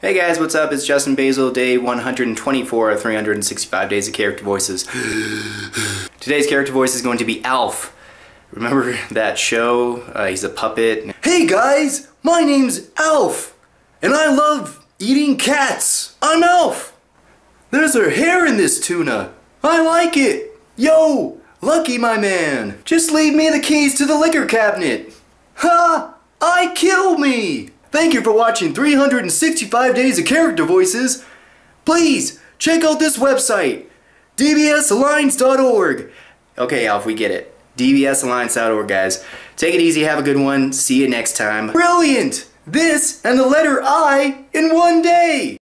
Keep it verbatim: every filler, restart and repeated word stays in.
Hey guys, what's up? It's Justin Basil, day one hundred twenty-four of three hundred sixty-five days of character voices. Today's character voice is going to be Alf. Remember that show? Uh, he's a puppet. Hey guys, my name's Alf, and I love eating cats. I'm Alf. There's a hair in this tuna. I like it. Yo, Lucky my man, just leave me the keys to the liquor cabinet. Ha! I kill me! Thank you for watching three hundred sixty-five days of character voices. Please, check out this website, d b s alliance dot org. Okay, Alf, we get it. d b s alliance dot org, guys. Take it easy, have a good one, see you next time. Brilliant! This and the letter I in one day!